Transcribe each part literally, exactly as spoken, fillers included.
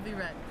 I'll be ready.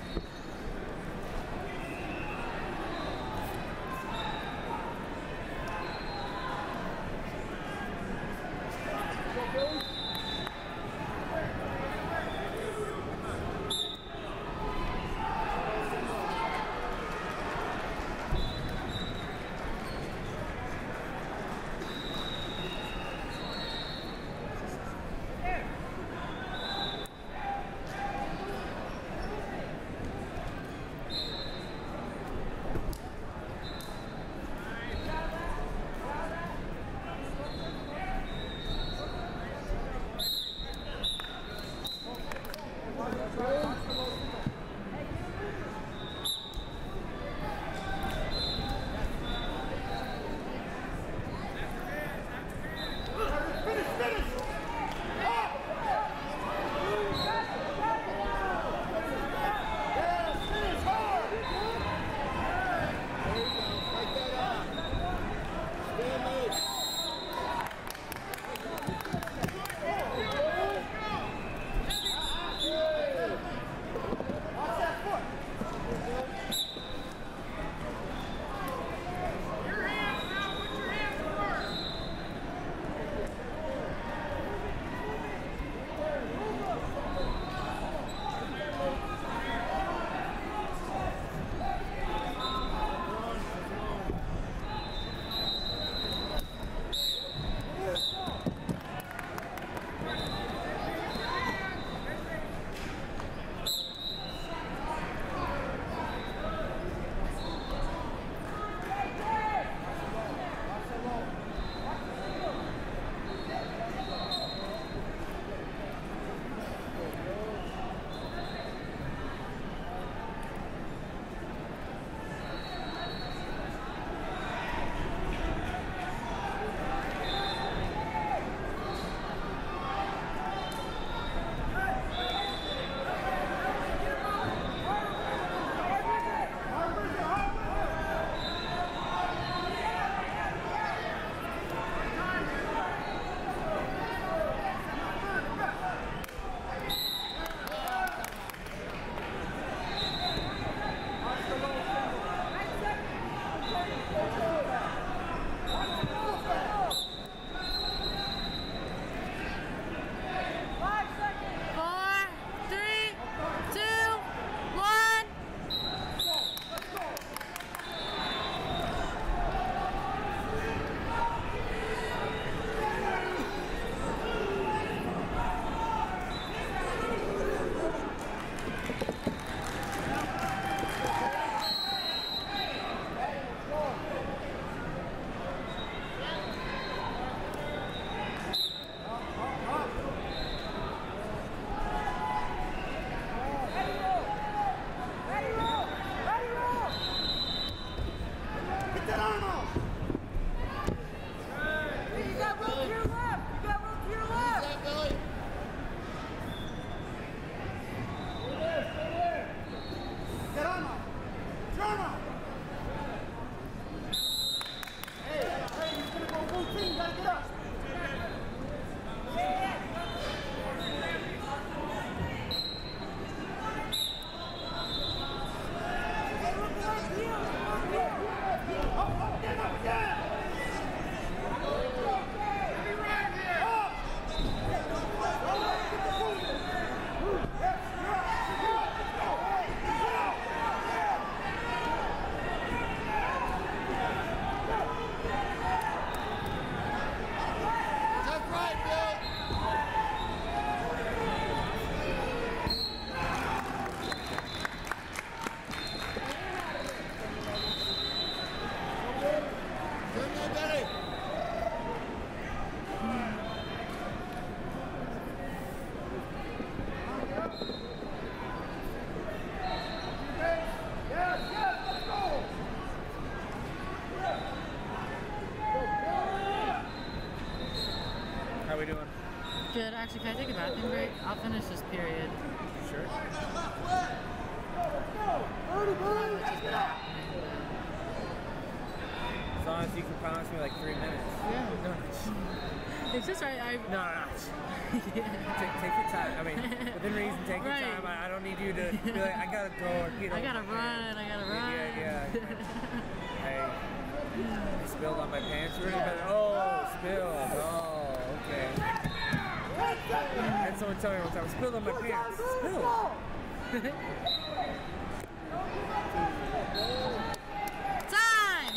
How we doing? Good. Actually, can I take a bathroom break? I'll finish this period. Sure. As long as you can promise me like three minutes. Yeah. It's just right. I, No, no, no. take, take your time. I mean, within reason, take Right. your time. I, I don't need you to be like, I gotta go. Or, you know, I gotta run. I gotta run. Yeah, yeah. I, I spilled on my pants. Really bad. Oh, spilled. Oh, okay. And someone tell me one time, spilled on my pants. Spilled. Time!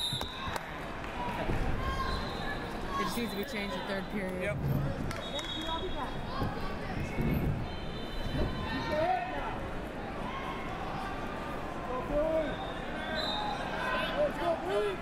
It just needs to be changed in third period. Yep. Let's go, Blue!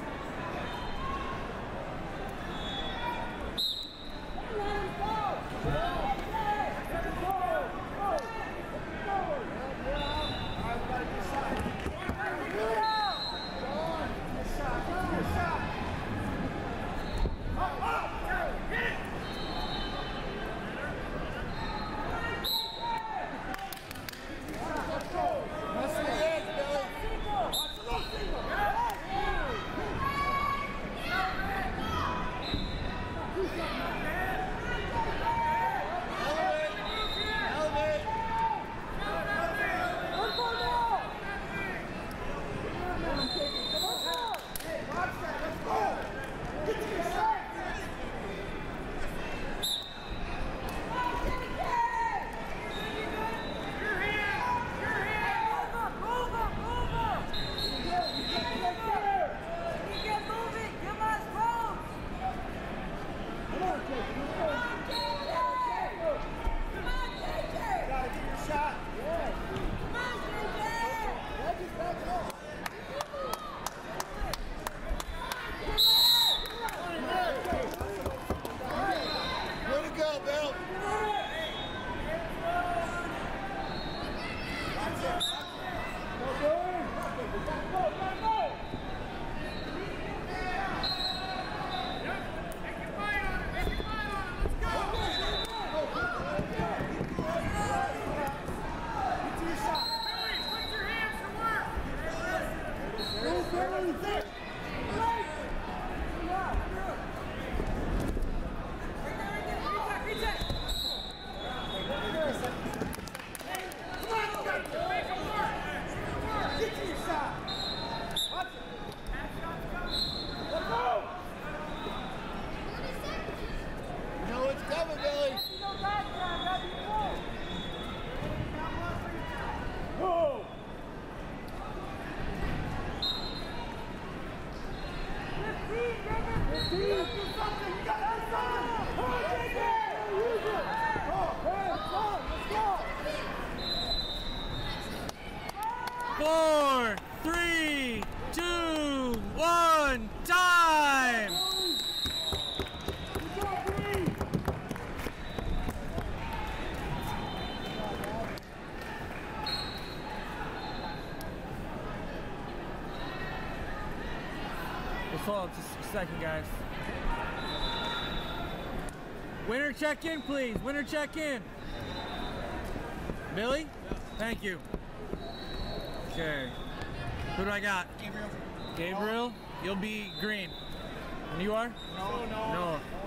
Four, three, two, one, time! Let's hold just a second, guys. Winner check in, please. Winner check in. Billy? Thank you. Okay. Who do I got? Gabriel. Gabriel? You'll be green. And you are? No, no. No.